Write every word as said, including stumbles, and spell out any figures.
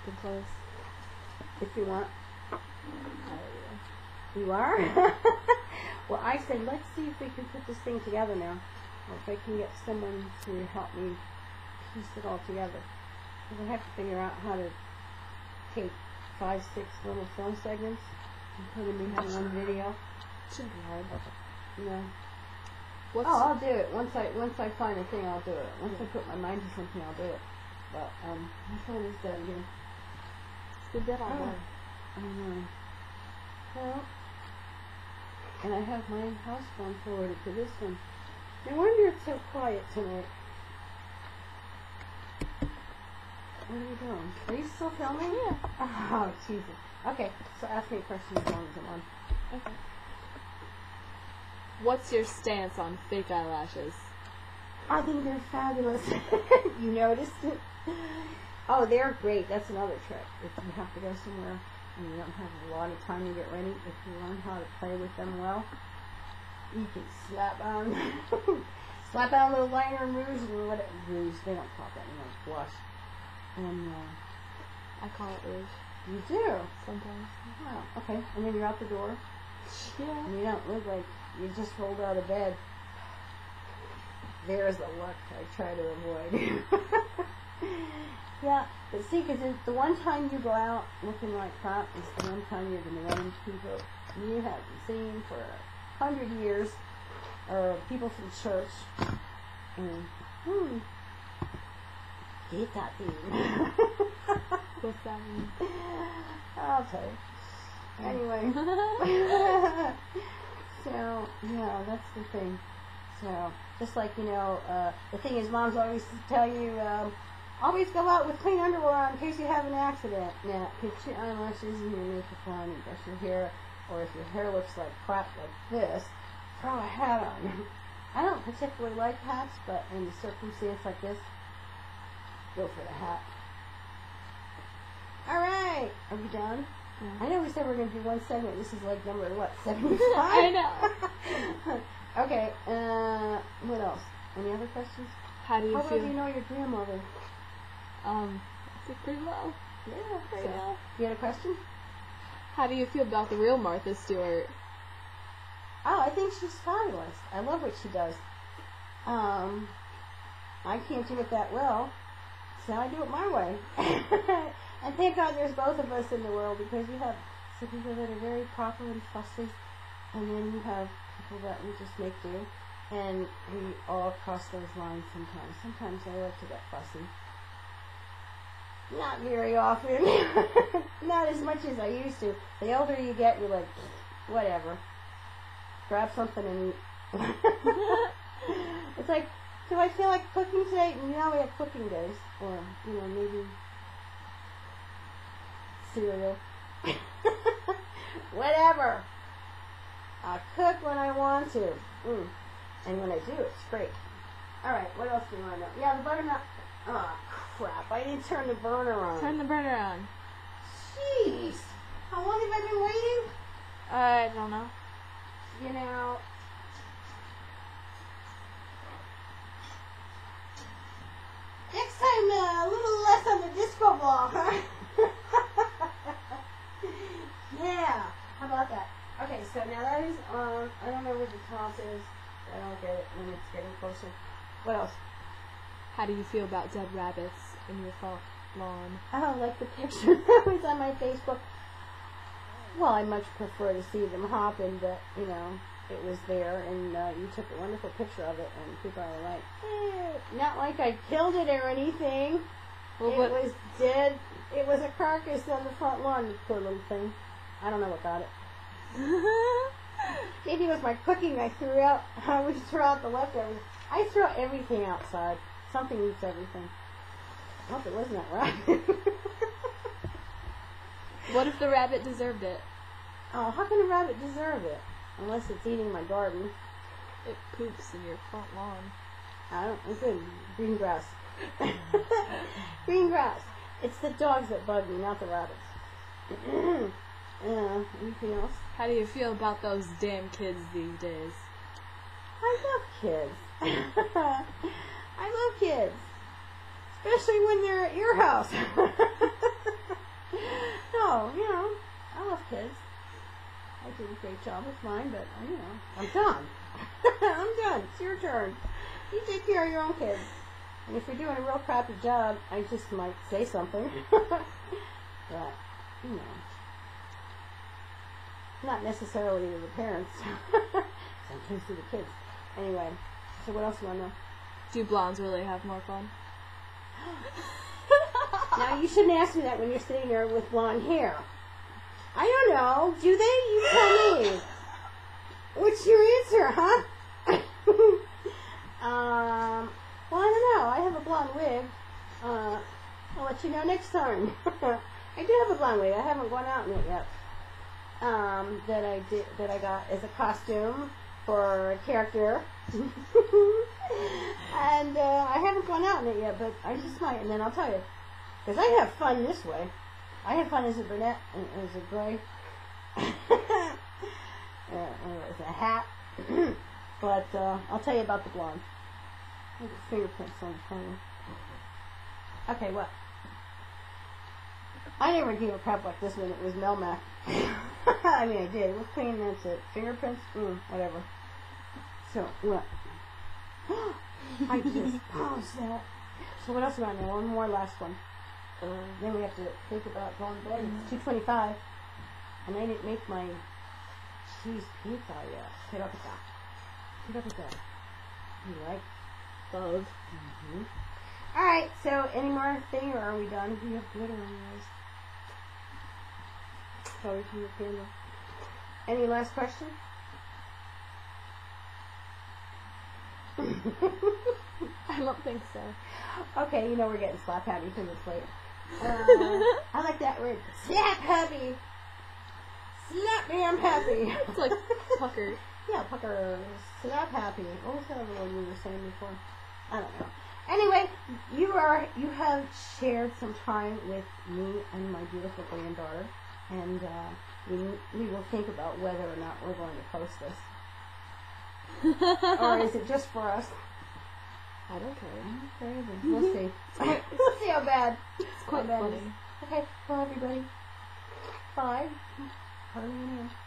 open close. If you want. Oh, You are? Well, I said, let's see if we can put this thing together now. Or if I can get someone to help me piece it all together. Because I have to figure out how to take five, six little film segments and put them into one video. shouldn't be hard. No. What's Oh, I'll do it. Once I once I find a thing, I'll do it. Once I put my mind to something, I'll do it. But, um, my phone is dead again. it's been dead all Oh. day. I know. Well, and I have my house phone forwarded to this one. No wonder it's so quiet tonight. What are you doing? Are you still filming? Yeah. Oh, Jesus. Okay, so ask me a question as long as I'm on. Okay. What's your stance on fake eyelashes? I think they're fabulous. You noticed it? Oh, they're great. That's another trick. If you have to go somewhere and you don't have a lot of time to get ready, if you learn how to play with them well, you can slap on, slap on a little liner and rouge and what it rouge. They don't call that anymore. Blush. And uh, I call it rouge you do. sometimes. Wow. Okay. And then you're out the door. Yeah. And you don't look like you just rolled out of bed. There's the look I try to avoid. Yeah, but see, because the one time you go out looking like crap is the one time you're going to run into people you haven't seen for a hundred years, or people from church, and, hmm, get that thing. What's that mean? I'll tell you. Anyway. So, yeah, that's the thing. So, just like, you know, uh, the thing is, moms always tell you, um, always go out with clean underwear on in case you have an accident. Now, put your eyelashes and your makeup on and brush your hair, or if your hair looks like crap like this, throw a hat on. I don't particularly like hats, but in a circumstance like this, go for the hat. Alright, are we done? Yeah. I know we said we are going to do one segment. This is like number, what, seventy-five? I know. Okay, uh, what else? Any other questions? How do you How feel? well do you know your grandmother? Um, I think pretty well. Yeah, Pretty so- well. You had a question? How do you feel about the real Martha Stewart? Oh, I think she's fabulous. I love what she does. Um, I can't do it that well, so I do it my way. And thank God there's both of us in the world, because you have some people that are very proper and fussy, and then you have people that we just make do, and we all cross those lines sometimes. Sometimes I like to get fussy. Not very often. Not as much as I used to. The older you get, you're like, whatever. Grab something and eat. It's like, do I feel like cooking today? You know, we have cooking days. Or, you know, maybe cereal. Whatever. I cook when I want to. Mm. And when I do, it's great. Alright, what else do you want to know? Yeah, the butternut. Oh, crap. I didn't turn the burner on. Turn the burner on. Jeez. How long have I been waiting? I don't know. You know. Next time, uh, a little less on the disco ball, huh? Yeah. How about that? Okay, so now that is on. I don't know where the top is. I don't get it when it's getting closer. What else? How do you feel about dead rabbits in your front lawn? I don't like the picture that was on my Facebook. Well, I much prefer to see them hopping, but, you know, it was there, and uh, you took a wonderful picture of it, and people are like, eh, not like I killed it or anything. Well, It what, was dead. It was a carcass on the front lawn, you poor little thing. I don't know what got it. Maybe it was my cooking I threw out. I would throw out the leftovers. I throw everything outside. Something eats everything. I hope it wasn't that rabbit. what if the rabbit deserved it? Oh, how can a rabbit deserve it? Unless it's eating my garden. It poops in your front lawn. I don't, it's good. Green grass. Green grass. It's the dogs that bug me, not the rabbits. uh, anything else? How do you feel about those damn kids these days? I love kids. I love kids. Especially when they're at your house. I did a great job with mine, but I you know I'm done. I'm done. It's your turn. You take care of your own kids. And if you're doing a real crappy job, I just might say something. But you know, not necessarily to the parents. Sometimes to the kids. Anyway, so what else do you want to know? Do blondes really have more fun? Now, you shouldn't ask me that when you're sitting there with blonde hair. I don't know. Do they? You tell me. What's your answer, huh? um, well, I don't know. I have a blonde wig. Uh, I'll let you know next time. I do have a blonde wig. I haven't gone out in it yet. Um, that I did, that I got as a costume for a character. And uh, I haven't gone out in it yet, but I just might, and then I'll tell you. Because I have fun this way. I have fun as a brunette, and as a gray, uh, as a hat. But uh, I'll tell you about the blonde. Look at fingerprints on the corner. Okay, what? I never gave a crap like this when it was Melmac. I mean, I did. It was clean, that's it. Fingerprints? Mm, whatever. So, what? I just paused that. So what else do I know? One more last one. Uh, then we have to think about going to bed. It's two twenty-five. And I didn't make my cheese pizza yet. Sit up with that. Sit up with that. You like? Both. Mm-hmm. Alright, so any more thing, or are we done? You have glitter on your eyes. Probably from your candle. Any last question? I don't think so. Okay, you know we're getting slap happy from this plate. Uh, I like that word. Slap happy. Slap me, I'm happy. It's like pucker. Yeah, pucker. Slap happy. What was the other one you were saying before? I don't know. Anyway, you are you have shared some time with me and my beautiful granddaughter, and uh, we we will think about whether or not we're going to post this. Or is it just for us? I don't care. Okay, then we'll see. We'll see how bad. It's quite how bad funny. it is. Okay, well, everybody, bye. Pardon me.